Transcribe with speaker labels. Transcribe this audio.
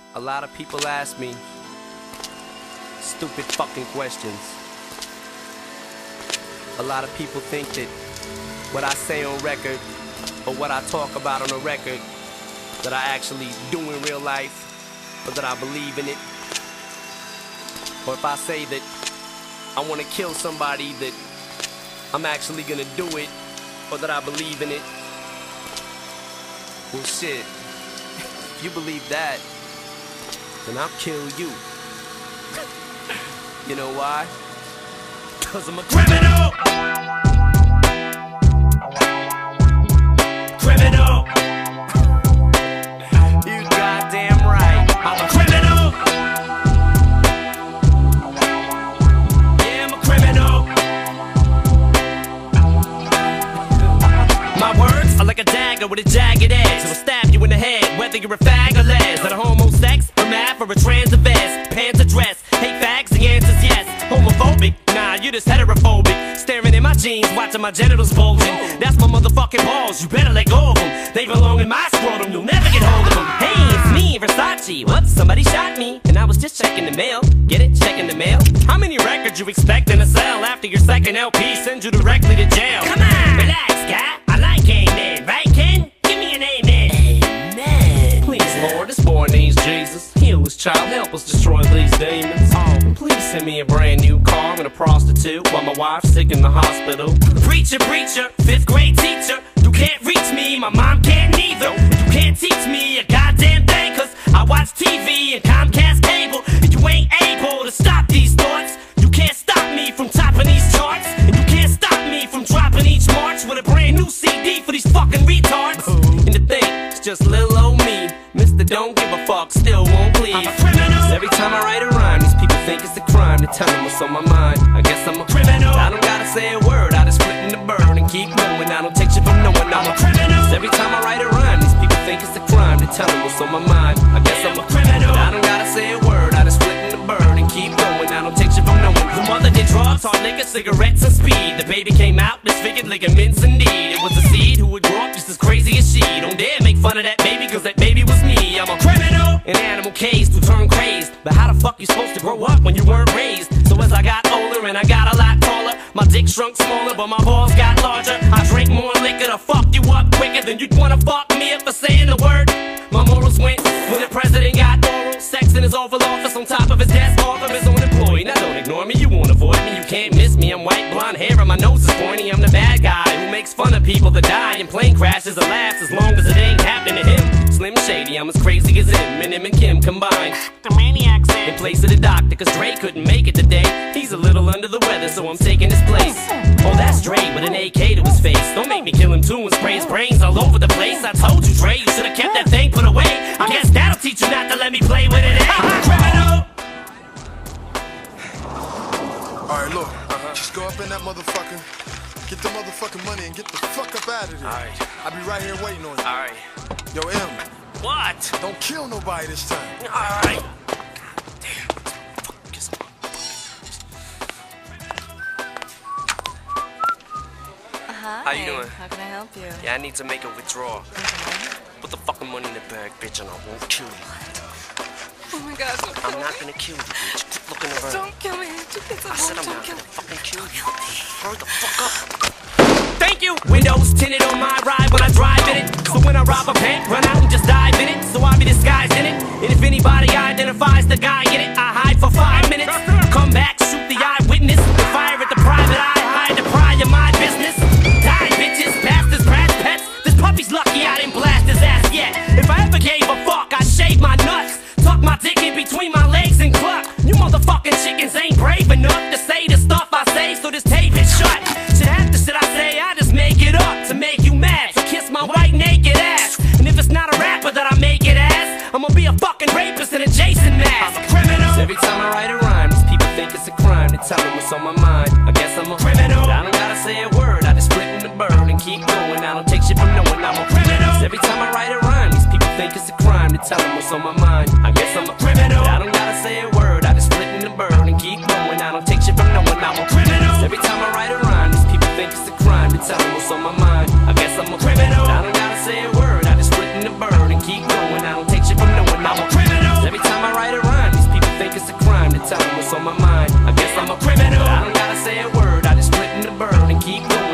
Speaker 1: A lot of people ask me stupid fucking questions. A lot of people think that what I say on record or what I talk about on a record that I actually do in real life, or that I believe in it. Or if I say that I want to kill somebody, that I'm actually gonna do it, or that I believe in it. Well shit, if you believe that, then I'll kill you. You know why? 'Cause I'm a criminal! Criminal! You goddamn right, I'm a criminal! Yeah, I'm a criminal! My words are like a dagger with a jagged edge. It'll stab you in the head, whether you're a fag or les. That a homo sex, or math, or a trans or vest. Pants or dress, hate fags, the answer's yes. Homophobic? Nah, you just heterophobic. Staring in my jeans, watching my genitals bulging. That's my motherfucking balls, you better let go of them. They belong in my scrotum, you'll never get hold of them. Hey, it's me, Versace. Whoops, somebody shot me, and I was just checking the mail. Get it? Checking the mail? How many records you expecting to sell after your second LP sends you directly to jail? Come on, relax, guy. I like amen, right, Ken? Give me an amen. Amen. Please, Lord, this boy needs Jesus. Heal his child, help us destroy these demons. Oh, please send me a brand new car and a prostitute while my wife's sick in the hospital. Preacher, preacher, 5th grade teacher. You can't reach me, my mom can't neither. You can't teach me a goddamn thing, 'cause I watch TV and Comcast cable, and you ain't able to stop these thoughts. You can't stop me from topping these charts, and you can't stop me from dropping each March with a brand new CD for these fucking retards. And the thing, it's just little old me, Mr. Don't give a fuck, still won't please. I'm a criminal. Every time I write a rhyme, these people think it's a crime to tell them what's on my mind. I guess I'm a criminal. I don't gotta say a word, I just split in the bird and keep going. I don't take shit from no one, I'm a criminal. Every time I write a rhyme, these people think it's a crime to tell them what's on my mind. I guess I'm a criminal. I don't gotta say a word, I just split in the bird and keep going. I don't take shit from no one. The mother did drugs, hard liquor, cigarettes, and speed. The baby came out disfigured, ligaments and need. It was a seed who would grow up just as crazy as she. Don't dare make fun of that baby, 'cause that baby was me. I'm a criminal, an animal caged to turn crazed. But how the fuck you supposed to grow up when you weren't raised? So as I got older and I got a lot taller, my dick shrunk smaller, but my balls got larger. I drank more liquor to fuck you up quicker than you'd wanna fuck me up for saying the word. My morals went when the president got oral sex in his Oval Office on top of his desk, off of his own employee. Now don't ignore me, you won't avoid me, you can't miss me. I'm white, blonde hair, and my nose is pointy. I'm the bad guy who makes fun of people that die in plane crashes or laughs as long as it ain't happening to him. Slim Shady, I'm as crazy as him, and Kim combined. The maniac's in place of the doctor, 'cause Dre couldn't make it today. He's a little under the weather, so I'm taking his place. Oh, that's Dre with an AK to his face. Don't make me kill him too and spray his brains all over the place. I told you, Dre, you should've kept that thing put away. I guess that'll teach you not to let me play with it. Criminal!
Speaker 2: Alright, look, just go up in that motherfucker, get the motherfucking money, and get the fuck up out of there.
Speaker 1: Alright.
Speaker 2: I'll be right here waiting on you.
Speaker 1: Alright.
Speaker 2: Yo, M,
Speaker 1: What?
Speaker 2: don't kill nobody this time.
Speaker 1: Alright.
Speaker 3: Hi.
Speaker 1: How you doing?
Speaker 3: How can I help you?
Speaker 1: Yeah, I need to make a withdrawal. Put the fucking money in the bag, bitch, and I won't kill you.
Speaker 3: Oh my God! Don't kill
Speaker 1: I'm not
Speaker 3: me.
Speaker 1: gonna kill you, bitch. Quit looking around.
Speaker 3: Don't kill me.
Speaker 1: I said I'm not gonna fucking kill you. Hurry the fuck up. Thank you! Windows tinted on my ride when I drive in it. So when I rob a bank, run out and just dive in it. So I'll be disguised in it. And if anybody identifies the guy in it, I hide for 5 minutes. Come back, shoot the eyewitness. Fire at the private eye, hide the pry of my business. Die, bitches, bastards, brats, pets. This puppy's lucky I didn't blast his ass yet. If I ever gave a fuck, I'd shave my nuts. Tuck my dick in between my legs and cluck. You motherfucking chickens ain't brave enough to say the stuff I say, so this tape is shut. Shit half the shit I say, I just make it up to make you mad. So kiss my white naked ass. And if it's not a rapper that I make it as, I'ma be a fucking rapist in a Jason mask. I'm a criminal. Every time I write a rhyme, these people think it's a crime to tell them what's on my mind. I guess I'm a criminal. I don't gotta say a word, I just split in the bird and keep going. I don't take shit from no one, I'm a criminal. Every time I write a rhyme, these people think it's a crime to tell them what's on my mind. I guess I'm a criminal. I don't gotta say a word, I just split in the bird and keep going. I don't take shit from no one, I'm a criminal. Every time I write a rhyme, these people think it's a crime to tell them what's on my mind. I guess I'm a criminal. I don't gotta say a word, I just split in the bird and keep going. I don't take shit from no one, I'm a criminal. Every time to time what's on my mind. I guess I'm a criminal. I don't gotta say a word, I just split in the bird and keep going.